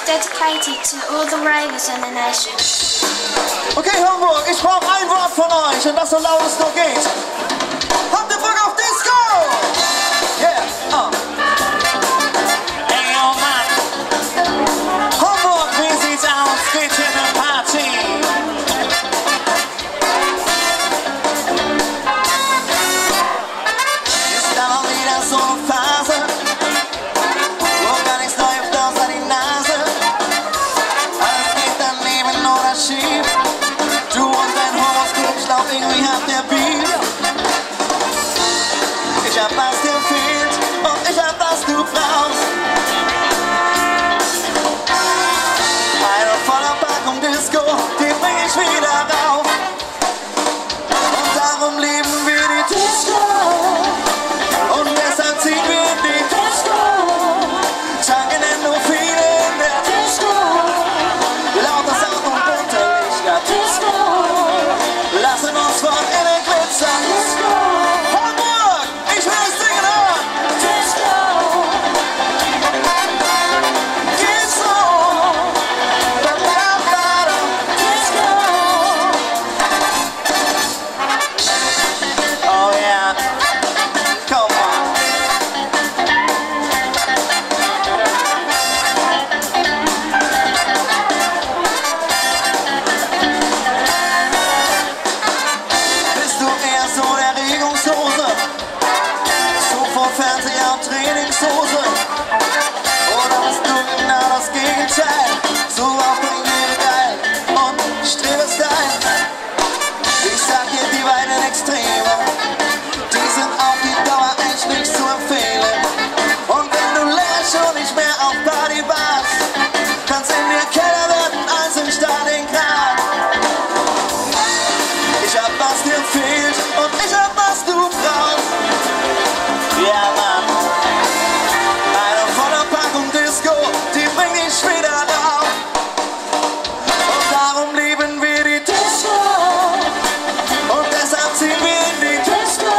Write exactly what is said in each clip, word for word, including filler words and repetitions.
dedicated to all the ravers in the nation. Okay, Hamburg, ich brauche ein Wort von euch und das so laut es nur geht. Habt ihr Bock auf Disco? Yeah, uh. Hey, oh Mann. Hamburg, wie sieht's aus? Geht hier eine Party? Ist da noch wieder so eine Phase, wo gar nichts läuft außer die Nase? Alles geht daneben oder schief. Du und dein Horoskop, ich glaub, irgendwie habt ihr Beef. Ich hab was dir fehlt und ich hab was du brauchst. Eine voller Packung Disco, die bring ich wieder rauf. Und darum lieben wir die Disco. Und deshalb ziehen wir in die Disco. Tanken Endorphine in der Disco. Lauter Sound und bunte Lichter. Disco. Lassen uns von innen glitzern. Disco. Hamburg, ich will es singen hören. Disco. Geht so. Ba, ba, ba, da. Disco. Oh yeah. Come on. Bist du eher so der Regungshose? So vor Fernseher und Trainingshose? Oder bist du genau das Gegenteil? So aufdringlich geil und Strebe-Style. Ich sag dir, die beiden Extreme, die sind auf die Dauer echt nicht zu empfehlen. Und wenn du länger schon nicht mehr auf Party warst, kannst in dir Keller werden als im Stalingrad. Ich hab was dir fehlt und ich hab was du brauchst. Ja, Mann. Eine volle Packung Disco, die bringt dich wieder rauf. Und darum lieben wir die Disco. Und deshalb ziehen wir in die Disco.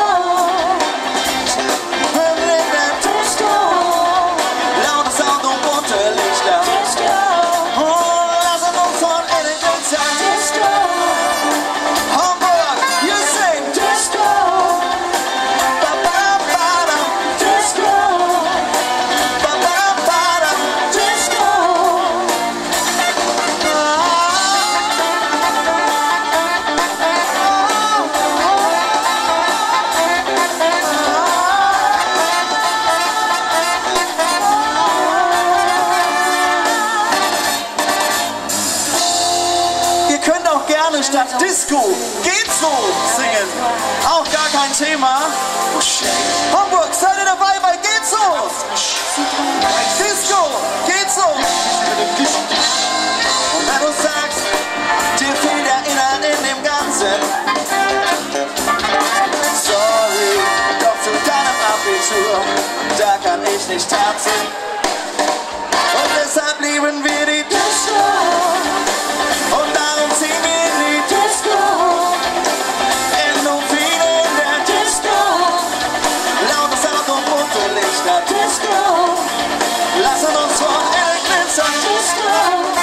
Wir in der Disco. Laute Sound und bunte Lichter. Disco. Und lassen uns von innen glitzern. Disco. Hamburg, you sing Disco. Ba, ba, ba, da. Disco. Ba, ba, ba, da. Disco. Ihr könnt auch gerne statt Disco geht so singen. Auch gar kein Thema. Hamburg, seid ihr dabei bei geht so? Disco, geht so. Und wenn du sagst, dir fehlt der Inhalt in dem Ganzen. Sorry, doch zu deinem Abitur, da kann ich nicht tanzen. Und deshalb lieben wir die Disco. Und darum ziehen wir in die Disco. Endorphine in der Disco. Laute Sound und bunte Lichter. Disco. Lassen uns von innen glitzern. Disco.